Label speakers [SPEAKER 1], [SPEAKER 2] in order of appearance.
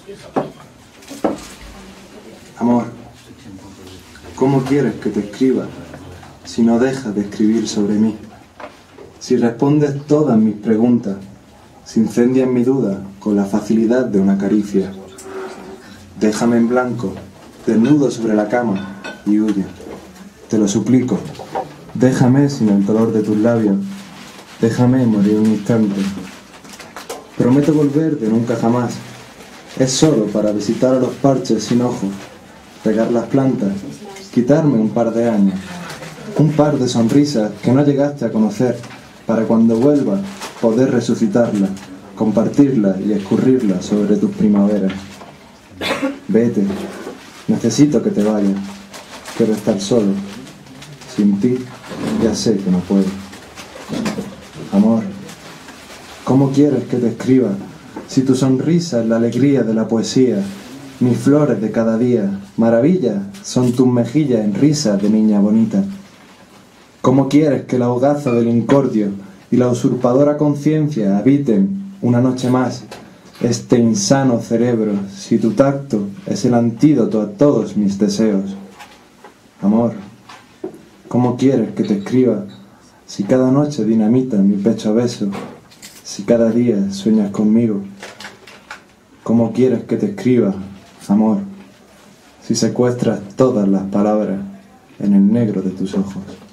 [SPEAKER 1] Amor, ¿cómo quieres que te escriba si no dejas de escribir sobre mí? Si respondes todas mis preguntas, si incendias mi duda con la facilidad de una caricia. Déjame en blanco, desnudo sobre la cama y huye. Te lo suplico, déjame sin el dolor de tus labios, déjame morir un instante. Prometo volver de nunca jamás, es solo para visitar a los parches sin ojos, regar las plantas, quitarme un par de años, un par de sonrisas que no llegaste a conocer, para cuando vuelva poder resucitarla, compartirla y escurrirla sobre tus primaveras. Vete, necesito que te vayas, quiero estar solo, sin ti ya sé que no puedo. Amor, ¿cómo quieres que te escriba si tu sonrisa es la alegría de la poesía? Mis flores de cada día, maravillas, son tus mejillas en risa de niña bonita. ¿Cómo quieres que el ahogazo del incordio y la usurpadora conciencia habiten una noche más este insano cerebro si tu tacto es el antídoto a todos mis deseos? Amor, ¿cómo quieres que te escriba si cada noche dinamita mi pecho a besos, si cada día sueñas conmigo? ¿Cómo quieres que te escriba, amor, si secuestras todas las palabras en el negro de tus ojos?